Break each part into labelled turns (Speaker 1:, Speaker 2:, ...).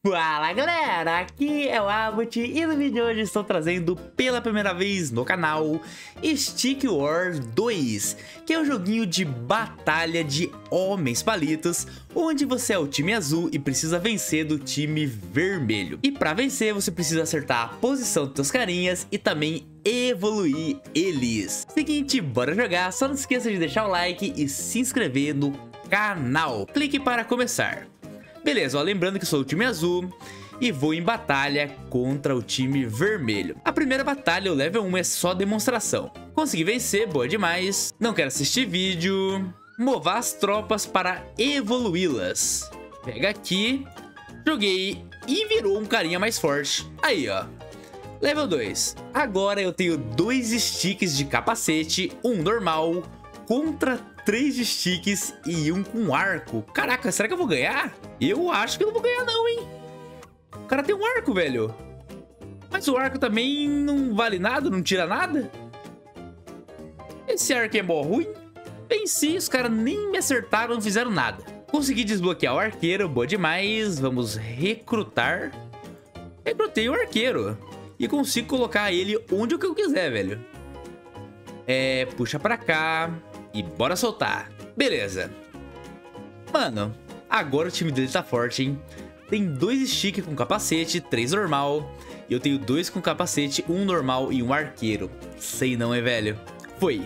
Speaker 1: Fala galera, aqui é o Abbott e no vídeo de hoje estou trazendo pela primeira vez no canal Stick Wars 2, que é um joguinho de batalha de homens palitos, onde você é o time azul e precisa vencer do time vermelho. E para vencer você precisa acertar a posição dos seus carinhas e também evoluir eles. Seguinte, bora jogar, só não esqueça de deixar o like e se inscrever no canal. Clique para começar. Beleza, ó, lembrando que sou o time azul e vou em batalha contra o time vermelho. A primeira batalha, o level 1, é só demonstração. Consegui vencer, boa demais. Não quero assistir vídeo. Movar as tropas para evoluí-las. Pega aqui. Joguei e virou um carinha mais forte. Aí, ó. Level 2. Agora eu tenho 2 sticks de capacete, um normal, contra 3 sticks e um com arco. Caraca, será que eu vou ganhar? Eu acho que eu não vou ganhar não, hein? O cara tem um arco, velho. Mas o arco também não vale nada, não tira nada. Esse arco é mó ruim. Venci, os caras nem me acertaram, não fizeram nada. Consegui desbloquear o arqueiro, boa demais. Vamos recrutar. Recrutei o arqueiro. E consigo colocar ele onde eu quiser, velho. Puxa pra cá. E bora soltar. Beleza. Mano, agora o time dele tá forte, hein? Tem 2 stick com capacete, 3 normal. E eu tenho 2 com capacete, um normal e um arqueiro. Sei não, velho? Foi.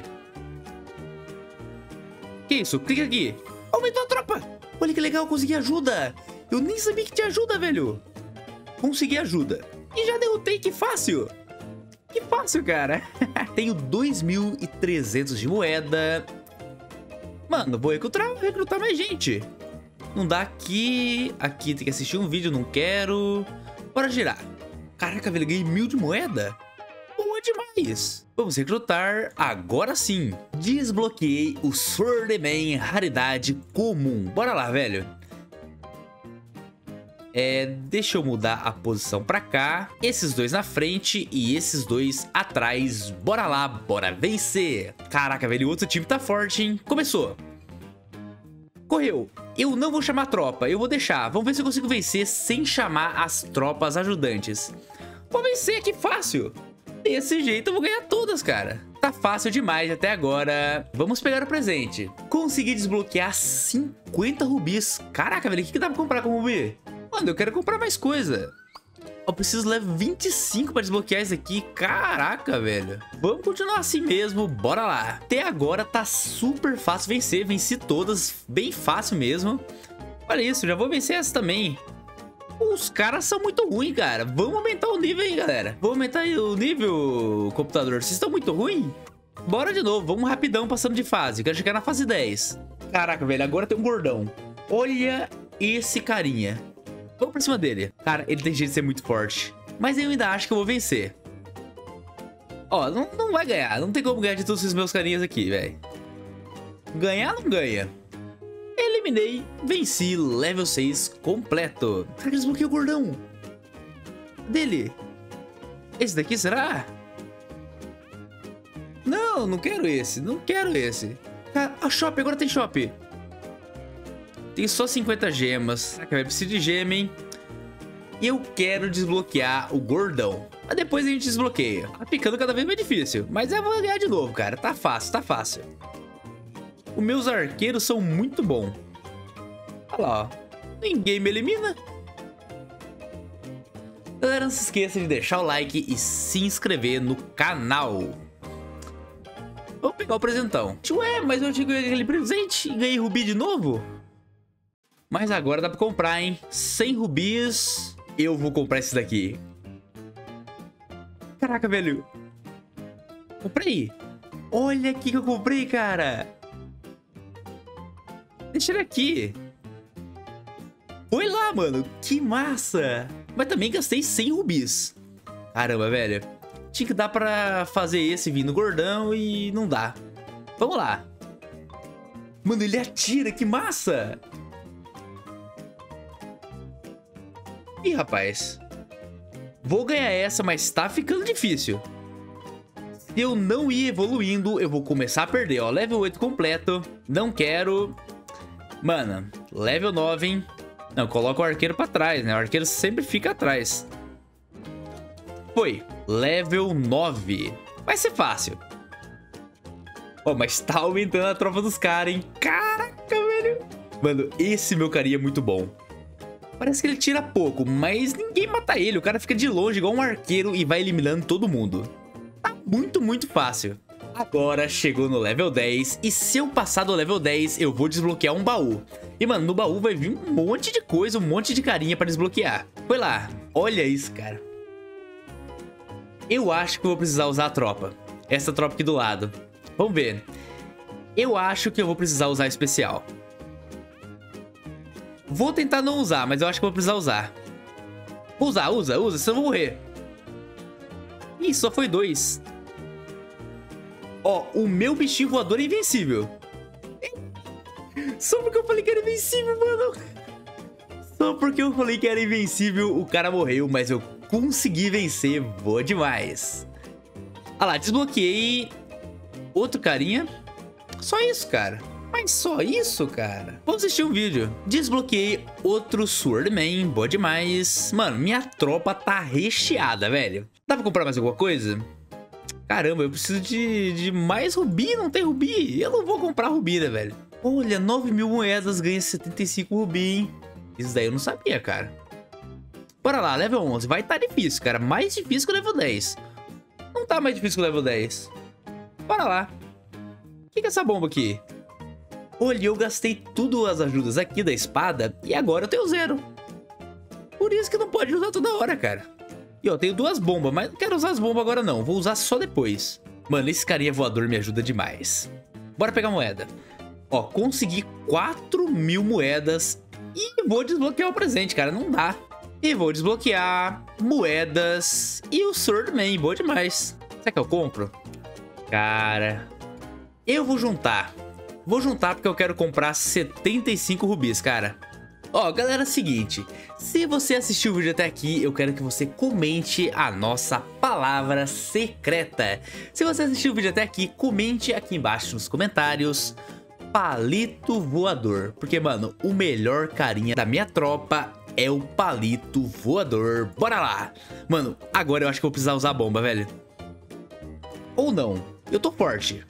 Speaker 1: Que isso? Clica aqui. Aumentou a tropa. Olha que legal, consegui ajuda. Eu nem sabia que tinha ajuda, velho. Consegui ajuda. E já derrotei, que fácil. Que fácil, cara. Tenho 2.300 de moeda. Mano, vou recrutar mais gente. Não dá aqui. Aqui tem que assistir um vídeo, não quero. Bora girar. Caraca, velho, ganhei 1.000 de moeda. Boa demais. Vamos recrutar. Agora sim. Desbloqueei o Swordman raridade comum. Bora lá, velho. Deixa eu mudar a posição pra cá. Esses 2 na frente e esses 2 atrás. Bora lá, bora vencer. Caraca, velho, o outro time tá forte, hein? Começou. Correu. Eu não vou chamar a tropa, eu vou deixar. Vamos ver se eu consigo vencer sem chamar as tropas ajudantes. Vou vencer, que fácil. Desse jeito eu vou ganhar todas, cara. Tá fácil demais até agora. Vamos pegar o presente. Consegui desbloquear 50 rubis. Caraca, velho, o que dá pra comprar com rubi? Mano, eu quero comprar mais coisa. Eu preciso levar 25 pra desbloquear isso aqui. Caraca, velho. Vamos continuar assim mesmo. Bora lá. Até agora tá super fácil vencer. Venci todas. Bem fácil mesmo. Olha isso, já vou vencer essa também. Os caras são muito ruins, cara. Vamos aumentar o nível aí, galera. Vamos aumentar aí o nível, computador. Vocês estão muito ruins? Bora de novo. Vamos rapidão passando de fase. Quero chegar na fase 10. Caraca, velho. Agora tem um gordão. Olha esse carinha. Vamos pra cima dele. Cara, ele tem jeito de ser muito forte. Mas eu ainda acho que eu vou vencer. Ó, não vai ganhar. Não tem como ganhar de todos os meus carinhas aqui, velho. Ganhar não ganha. Eliminei. Venci. Level 6 completo. Cara, desbloqueei o gordão. Dele. Esse daqui será? Não, não quero esse. Não quero esse. Cara, a shop. Agora tem shop. Tem só 50 gemas. Caraca, vai precisar de gema, hein? E eu quero desbloquear o gordão. Mas depois a gente desbloqueia. Tá ficando cada vez mais difícil. Mas eu vou ganhar de novo, cara. Tá fácil, tá fácil. Os meus arqueiros são muito bons. Olha lá, ó. Ninguém me elimina. Galera, não se esqueça de deixar o like e se inscrever no canal. Vou pegar o presentão. Ué, mas eu tinha ganhado aquele presente e ganhei rubi de novo? Mas agora dá pra comprar, hein? 100 rubis. Eu vou comprar esse daqui. Caraca, velho. Comprei. Olha aqui que eu comprei, cara. Deixa ele aqui. Foi lá, mano. Que massa. Mas também gastei 100 rubis. Caramba, velho. Tinha que dar pra fazer esse vindo gordão e não dá. Vamos lá. Mano, ele atira. Que massa. Ih, rapaz. Vou ganhar essa, mas tá ficando difícil. Se eu não ir evoluindo, eu vou começar a perder, ó. Level 8 completo. Não quero. Mano, level 9, hein? Não, coloca o arqueiro pra trás, né? O arqueiro sempre fica atrás. Foi. Level 9. Vai ser fácil. Ó, mas tá aumentando a tropa dos caras, hein? Caraca, velho. Mano, esse meu carinha é muito bom. Parece que ele tira pouco, mas ninguém mata ele. O cara fica de longe igual um arqueiro e vai eliminando todo mundo. Tá muito, muito fácil. Agora chegou no level 10 e se eu passar do level 10, eu vou desbloquear um baú. E, mano, no baú vai vir um monte de coisa, um monte de carinha pra desbloquear. Foi lá. Olha isso, cara. Eu acho que eu vou precisar usar a tropa. Essa tropa aqui do lado. Vamos ver. Eu acho que eu vou precisar usar a especial. Vou tentar não usar, mas eu acho que eu vou precisar usar. Usa, senão eu vou morrer. Ih, só foi 2. Ó, o meu bichinho voador é invencível. Só porque eu falei que era invencível, mano. Só porque eu falei que era invencível, o cara morreu, mas eu consegui vencer. Boa demais. Ah lá, desbloqueei outro carinha. Só isso, cara. Mas só isso, cara. Vamos assistir um vídeo. Desbloqueei outro Swordman. Boa demais. Mano, minha tropa tá recheada, velho. Dá pra comprar mais alguma coisa? Caramba, eu preciso de mais rubi. Não tem rubi. Eu não vou comprar rubi, né, velho? Olha, 9.000 moedas ganha 75 rubi, hein? Isso daí eu não sabia, cara. Bora lá, level 11. Vai tá difícil, cara. Mais difícil que o level 10. Não tá mais difícil que o level 10. Bora lá. O que é essa bomba aqui? Olha, eu gastei tudo as ajudas aqui da espada e agora eu tenho 0. Por isso que não pode usar toda hora, cara. E ó, tenho 2 bombas, mas não quero usar as bombas agora não. Vou usar só depois. Mano, esse carinha voador me ajuda demais. Bora pegar moeda. Ó, consegui 4.000 moedas e vou desbloquear o presente, cara. Não dá. E vou desbloquear moedas e o Swordman. Boa demais. Será que eu compro? Cara, eu vou juntar. Vou juntar porque eu quero comprar 75 rubis, cara. Ó, galera, é o seguinte. Se você assistiu o vídeo até aqui, eu quero que você comente a nossa palavra secreta. Se você assistiu o vídeo até aqui, comente aqui embaixo nos comentários Palito Voador. Porque, mano, o melhor carinha da minha tropa é o Palito Voador. Bora lá. Mano, agora eu acho que eu vou precisar usar a bomba, velho. Ou não. Eu tô forte.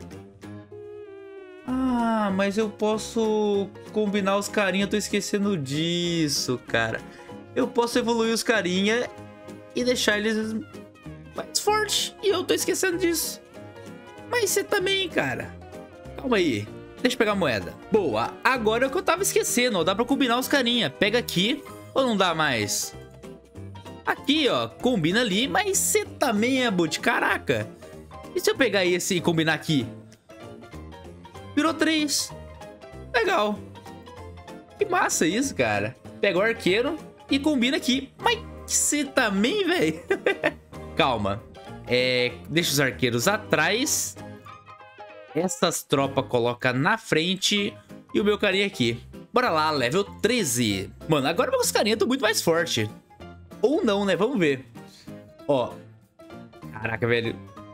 Speaker 1: Ah, mas eu posso combinar os carinha, eu tô esquecendo disso, cara. Eu posso evoluir os carinha e deixar eles mais fortes. E eu tô esquecendo disso. Mas você também, cara. Calma aí. Deixa eu pegar a moeda. Boa, agora é o que eu tava esquecendo, ó. Dá pra combinar os carinha. Pega aqui ou não dá mais? Aqui, ó. Combina ali, mas você também é boot. Caraca. E se eu pegar esse e combinar aqui? Virou 3. Legal. Que massa isso, cara. Pega o arqueiro e combina aqui. Mas você também, velho. Calma. Deixa os arqueiros atrás. Essas tropas coloca na frente. E o meu carinha aqui. Bora lá, level 13. Mano, agora meus carinha estão muito mais fortes. Ou não, né? Vamos ver. Ó. Caraca, velho.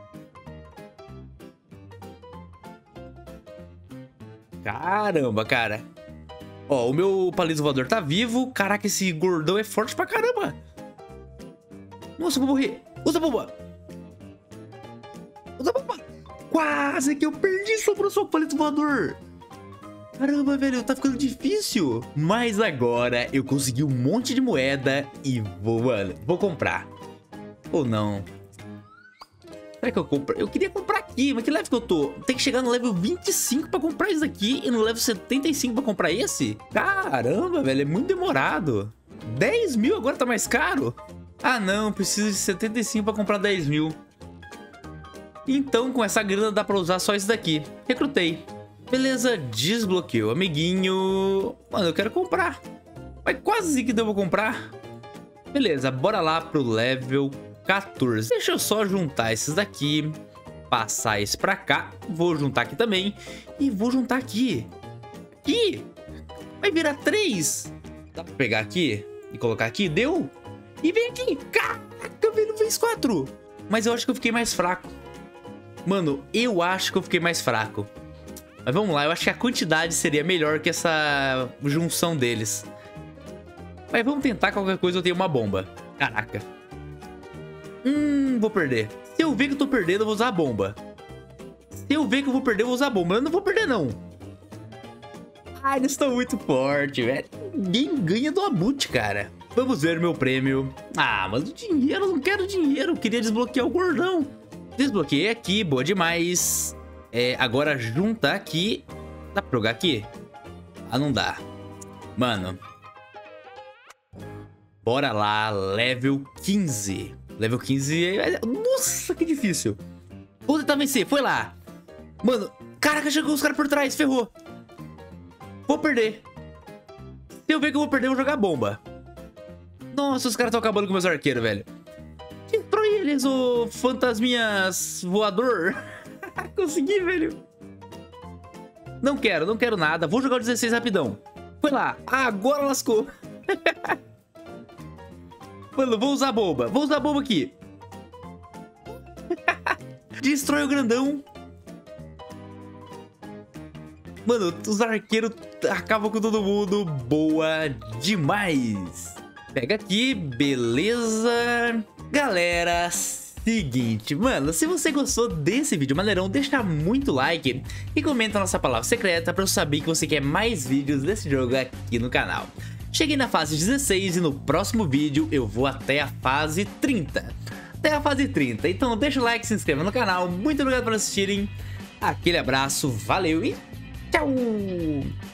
Speaker 1: Caramba, cara. Ó, o meu palito voador tá vivo. Caraca, esse gordão é forte pra caramba. Nossa, eu vou morrer. Usa a bomba. Usa a bomba. Quase que eu perdi. Sobrou só o palito voador. Caramba, velho, tá ficando difícil. Mas agora eu consegui um monte de moeda e mano, vou comprar. Ou não? Será que eu compro? Eu queria comprar aqui, mas que level que eu tô? Tem que chegar no level 25 pra comprar isso aqui e no level 75 pra comprar esse? Caramba, velho, é muito demorado. 10.000 agora tá mais caro? Ah, não, preciso de 75 pra comprar 10.000. Então, com essa grana dá pra usar só isso daqui. Recrutei. Beleza, desbloqueou, amiguinho. Mano, eu quero comprar. Mas quase que deu pra comprar. Beleza, bora lá pro level 14. Deixa eu só juntar esses daqui. Passar esse pra cá. Vou juntar aqui também. E vou juntar aqui. Aqui. Vai virar 3. Dá pra pegar aqui e colocar aqui? Deu. E vem aqui. Caraca, velho, fez 4. Mas eu acho que eu fiquei mais fraco. Mano, eu acho que eu fiquei mais fraco. Mas vamos lá, eu acho que a quantidade seria melhor que essa junção deles. Mas vamos tentar qualquer coisa, eu tenho uma bomba. Caraca. Vou perder. Se eu ver que eu tô perdendo, eu vou usar a bomba. Se eu ver que eu vou perder, eu vou usar a bomba. Eu não vou perder, não. Ai, eles estão muito fortes, velho. Ninguém ganha do Abut, cara. Vamos ver meu prêmio. Ah, mas o dinheiro, eu não quero dinheiro. Eu queria desbloquear o gordão. Desbloqueei aqui, boa demais. Agora junta aqui. Dá pra jogar aqui? Ah, não dá. Mano. Bora lá, level 15. Level 15 Nossa, que difícil. Vou tentar vencer, foi lá. Mano, caraca, chegou os caras por trás, ferrou. Vou perder. Se eu ver que eu vou perder, eu vou jogar bomba. Nossa, os caras estão acabando com meus arqueiros, velho. Destrói eles, ô fantasminhas voador. Consegui, velho. Não quero nada. Vou jogar o 16 rapidão. Foi lá. Agora lascou. Mano, vou usar a bomba. Vou usar a bomba aqui. Destrói o grandão. Mano, os arqueiros acabam com todo mundo. Boa demais. Pega aqui, beleza. Galera, seguinte, mano, se você gostou desse vídeo maneirão, deixa muito like e comenta a nossa palavra secreta pra eu saber que você quer mais vídeos desse jogo aqui no canal. Cheguei na fase 16 e no próximo vídeo eu vou até a fase 30. Até a fase 30, então deixa o like, se inscreva no canal. Muito obrigado por assistirem. Aquele abraço, valeu e tchau!